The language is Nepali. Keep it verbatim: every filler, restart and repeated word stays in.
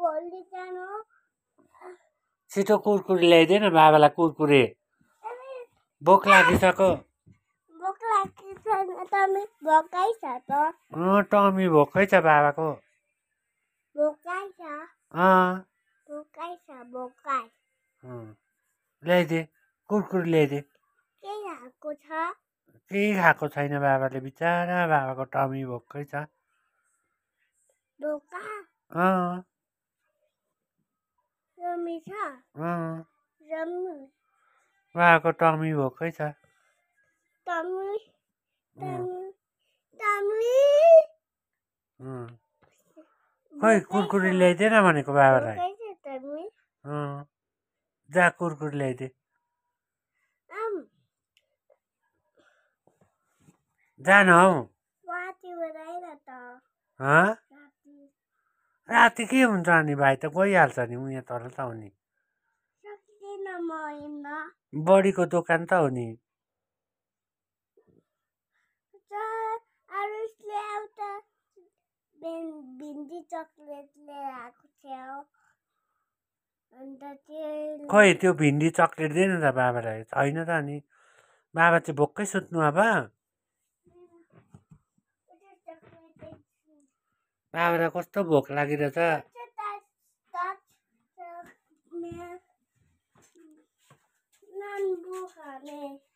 भोलि जानु छिटो कुरकुरे ल्याइदे न बाबालाई कुरकुरे भोक लागिसक्यो भोक लागिसक्यो टमी भोकै छ त अँ टमी भोकै छ बाबाको भोकै छ अँ भोकै छ भोकै ल्याइदे कुरकुरे ल्याइदे के खाएको छ केही खाएको छैन बाबाले बिचारा बाबाको टमी भोकै छ भोका अँ रमी छ अँ रमी बाबाको टमी भोकै छ टमी टमी टमी खोइ कुरकुरे ल्याइदे न भनेको बाबालाई भोकै छ टमी अँ जा कुरकुरे ल्याइदे आम जा न हौ राति बनाएर त हँ राति राति के हुन्छ अनि भाइ त गइहाल्छ नि उहाँ तल त हो नि सक्दिन म हिँड्न बडीको दोकान त हो नि अरूले एउटा भिन्डी चक्लेट लिएर आएको थियो अन्त त्यो खोइ त्यो भिन्डी चक्लेट दे न त बाबालाई छैन त अनि बाबा चाहिँ भोकै सुत्नु अब बाबालाई कस्तो भोक लागिरहेछ नानबु खाने